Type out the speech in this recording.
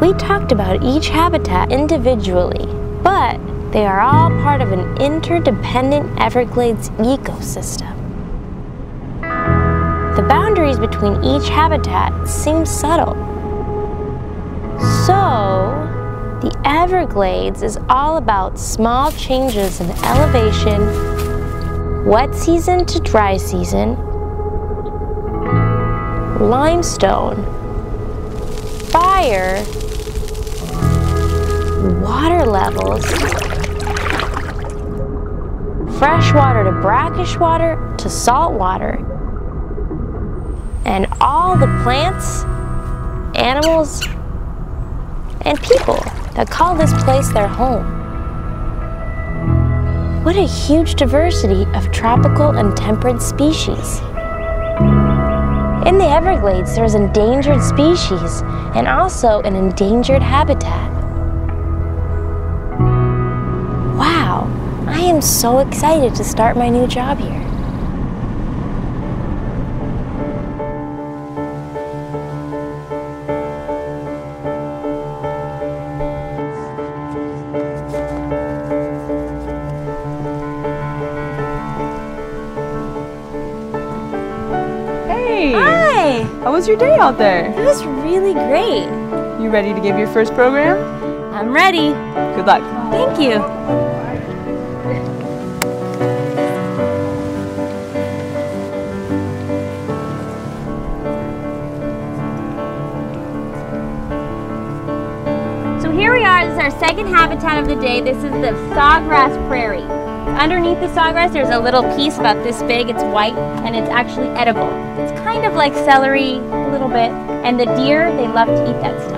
We talked about each habitat individually, but they are all part of an interdependent Everglades ecosystem. The boundaries between each habitat seem subtle. So, the Everglades is all about small changes in elevation, wet season to dry season, limestone, fire, water levels, fresh water to brackish water to salt water, and all the plants, animals, and people that call this place their home. What a huge diversity of tropical and temperate species. In the Everglades, there's endangered species and also an endangered habitat. Wow, I am so excited to start my new job here. Hi! How was your day out there? It was really great. You ready to give your first program? I'm ready. Good luck. Thank you. So here we are. This is our second habitat of the day. This is the sawgrass prairie. Underneath the sawgrass, there's a little piece about this big. It's white, and it's actually edible. It's kind of like celery, a little bit. And the deer, they love to eat that stuff.